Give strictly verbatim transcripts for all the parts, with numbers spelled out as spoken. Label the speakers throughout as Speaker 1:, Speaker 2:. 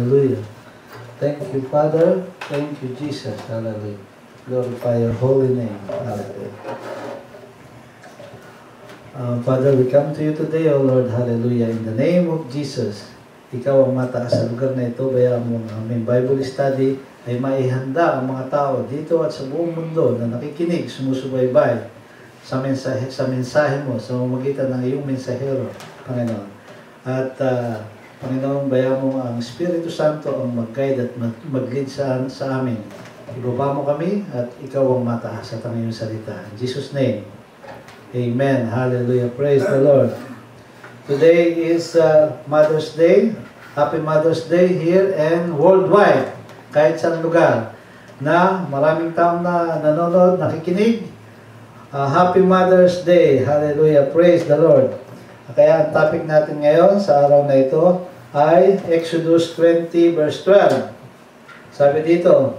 Speaker 1: Hallelujah. Thank you, Father. Thank you, Jesus. Hallelujah. Glorify your holy name. Hallelujah. Uh, Father, we come to you today, O Lord. Hallelujah. In the name of Jesus, ikaw ang mataas sa lugar na ito. Bayaan mo ang aming Bible study ay maihanda ang mga tao dito at sa buong mundo na nakikinig, sumusubaybay sa mensahe, sa mensahe mo, sa mamagitan ng iyong mensahero, Panginoon. At uh, Panginoon, bayaan mo ang Espiritu Santo ang mag-guide at mag-lead sa, sa amin. Ibaba mo kami at ikaw ang mataas at ang iyong salita. In Jesus' name, Amen. Hallelujah. Praise the Lord. Today is uh, Mother's Day. Happy Mother's Day here and worldwide. Kahit saan lugar na maraming taong na nanonood, nakikinig. Uh, Happy Mother's Day. Hallelujah. Praise the Lord. Kaya ang topic natin ngayon sa araw na ito ay Exodus twenty verse twelve. Sabi dito,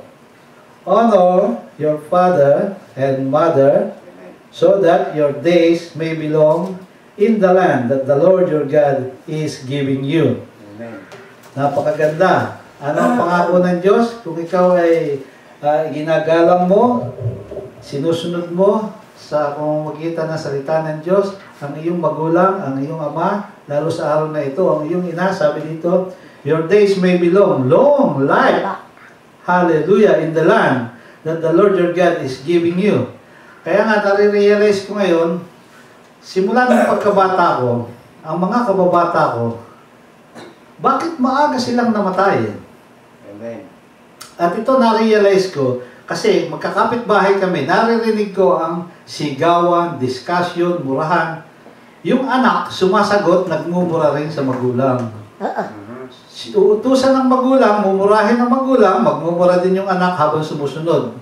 Speaker 1: honor your father and mother so that your days may be long in the land that the Lord your God is giving you. Amen. Napakaganda. Ano ang pangako ng Diyos? Kung ikaw ay uh, ginagalang mo, sinusunod mo sa pamamagitan ng salita ng Diyos, ang iyong magulang, ang iyong ama, lalo sa araw na ito, ang iyong ina, sabi dito, your days may be long, long life. Hallelujah, in the land that the Lord your God is giving you. Kaya nga, nare-realize ko ngayon, simula ng pagkabata ko, ang mga kababata ko, bakit maaga silang namatay? Amen. At ito na-realize ko, kasi magkakapit-bahay kami, naririnig ko ang sigawan, discussion, murahan. Yung anak, sumasagot, nagmumura rin sa magulang. Uutusan ng magulang, mumurahin ng magulang, magmumura din yung anak habang sumusunod.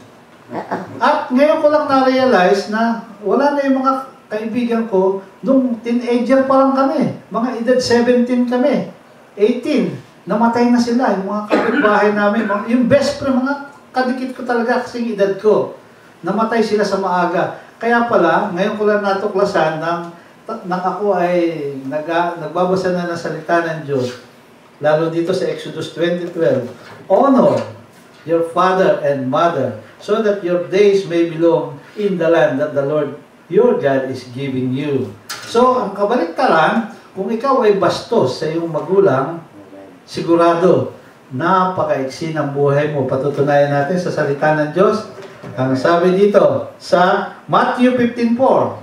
Speaker 1: At ngayon ko lang na-realize na wala na yung mga kaibigan ko, nung teenager pa lang kami, mga edad seventeen kami, eighteen, namatay na sila, yung mga kapitbahay namin, yung best friend, mga kadikit ko talaga kasing edad ko, namatay sila sa maaga. Kaya pala, ngayon ko lang natuklasan nang, nang ako ay nag, nagbabasa na ng salita ng Diyos, lalo dito sa Exodus twenty twelve, honor your father and mother, so that your days may be long in the land that the Lord your God is giving you. So, ang kabaliktaran, kung ikaw ay bastos sa iyong magulang, sigurado, napakaiksi ng buhay mo. Patutunayan natin sa salita ng Diyos. Ang sabi dito, sa Matthew fifteen four,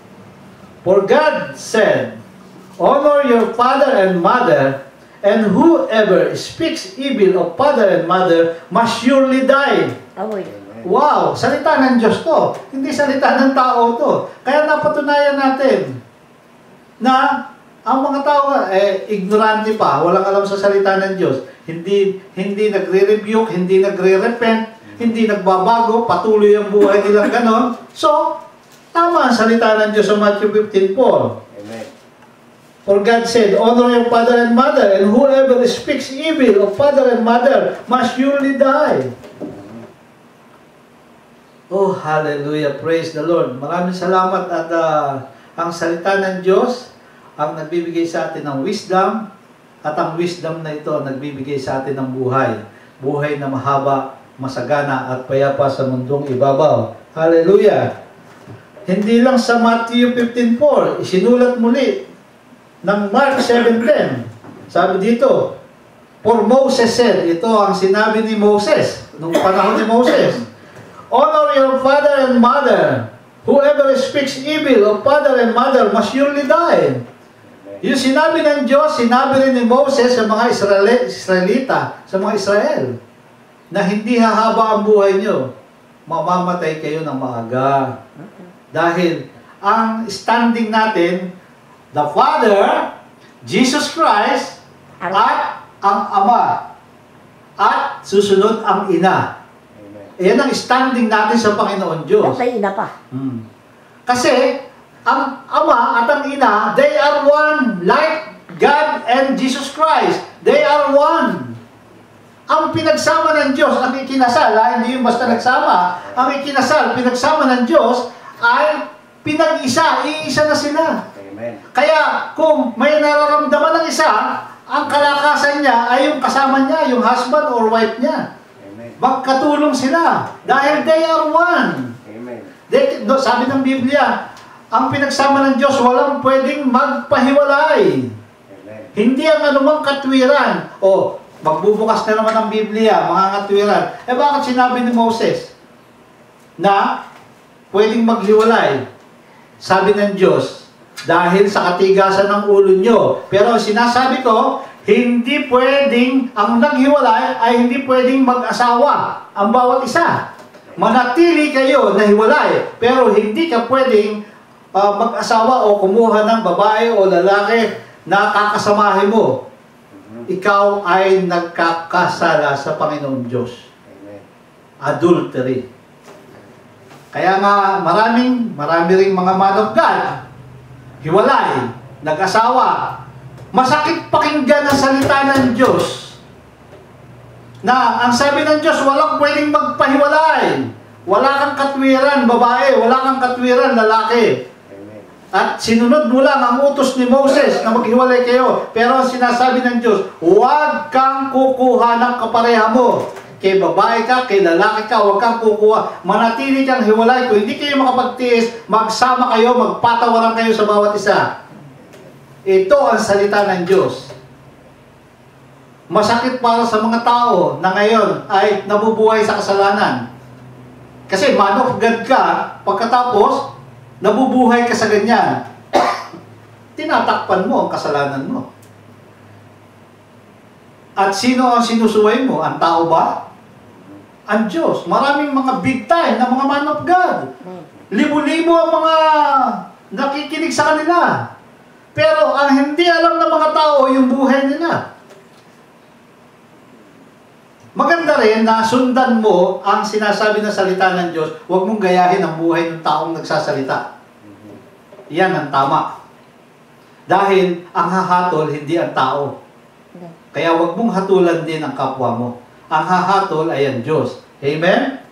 Speaker 1: for God said, honor your father and mother, and whoever speaks evil of father and mother must surely die. Wow! Salita ng Diyos to. Hindi salita ng tao to. Kaya napatunayan natin na ang mga tao eh, ignorante pa, walang alam sa salita ng Diyos. Hindi hindi nagre-rebuke, hindi nagre-repent, hindi nagbabago, patuloy ang buhay nilang ganon. So, tama ang salita ng Diyos sa Matthew fifteen four. Amen. For God said, honor your father and mother, and whoever speaks evil of father and mother must surely die. Oh, hallelujah. Praise the Lord. Maraming salamat at uh, ang salita ng Diyos ang nagbibigay sa atin ng wisdom at ang wisdom na ito ang nagbibigay sa atin ng buhay. Buhay na mahaba, masagana at payapa sa mundong ibabaw. Hallelujah. Hindi lang sa Matthew fifteen four, isinulat muli ng Mark seven ten. Sabi dito, for Moses said, ito ang sinabi ni Moses, nung panahon ni Moses, honor your father and mother. Whoever speaks evil of father and mother must surely die. Yung sinabi ng Diyos, sinabi rin ni Moses sa mga Israel, Israelita, sa mga Israel, na hindi hahaba ang buhay nyo, mamamatay kayo ng maaga. Dahil ang standing natin, the Father, Jesus Christ, at ang Ama, at susunod ang Ina. Ayan ang standing natin sa Panginoon Diyos.
Speaker 2: At ina pa.
Speaker 1: Hmm. Kasi, ang Ama at ang Ina, they are one, like God and Jesus Christ. They are one. Ang pinagsama ng Diyos, ang ikinasal, ha? Hindi yung basta nagsama. Ang ikinasal, pinagsama ng Diyos, ay pinag-isa, iisa na sila. Amen. Kaya, kung may nararamdaman ng isa, Ang kalakasan niya ay yung kasama niya, yung husband or wife niya.
Speaker 2: Amen.
Speaker 1: Magkatulong sila dahil they are one.
Speaker 2: Amen.
Speaker 1: They, no, sabi ng Biblia, ang pinagsama ng Diyos walang pwedeng magpahiwalay.
Speaker 2: Amen.
Speaker 1: Hindi ang anumang katwiran. O, magbubukas na naman ang Biblia, mga katwiran. Eh bakit sinabi ni Moses na pwedeng maghiwalay? Sabi ng Diyos, dahil sa katigasan ng ulo nyo. Pero sinasabi ko, hindi pwedeng, ang naghiwalay ay hindi pwedeng mag-asawa ang bawat isa. Manatili kayo na hiwalay, pero hindi ka pwedeng uh, mag-asawa o kumuha ng babae o lalaki na kakasamahin mo. Ikaw ay nagkakasala sa Panginoon Diyos.
Speaker 2: Amen.
Speaker 1: Adultery. Kaya nga maraming, marami ring mga man of God, hiwalay, nag-asawa. Masakit pakinggan ang salita ng Diyos. Na ang sabi ng Diyos, walang pwedeng magpahiwalay. Wala kang katwiran, babae. Wala kang katwiran, lalaki.
Speaker 2: Amen.
Speaker 1: At sinunod mo lang ang utos ni Moses na maghiwalay kayo. Pero ang sinasabi ng Diyos, huwag kang kukuha ng kapareha mo. Kay babae ka, kay lalaki ka, huwag kang kukuha. Manatili kang hiwalay. Kung hindi kayo makapagtiis, magsama kayo, magpatawaran kayo sa bawat isa. Ito ang salita ng Diyos. Masakit para sa mga tao na ngayon ay nabubuhay sa kasalanan. Kasi man of God ka, pagkatapos, nabubuhay ka sa ganyan. Tinatakpan mo ang kasalanan mo. At sino ang sinusuway mo? Ang tao ba? Ang Diyos. Maraming mga big time na mga man of God. Libo-libo ang mga nakikinig sa kanila. Pero ang hindi alam ng mga tao, yung buhay nila. Maganda rin na sundan mo ang sinasabi ng salita ng Diyos. Huwag mong gayahin ang buhay ng taong nagsasalita. Yan ang tama. Dahil ang hahatol, hindi ang tao. Kaya huwag mong hatulan din ang kapwa mo. Ang hahatol ay ang Diyos. Amen?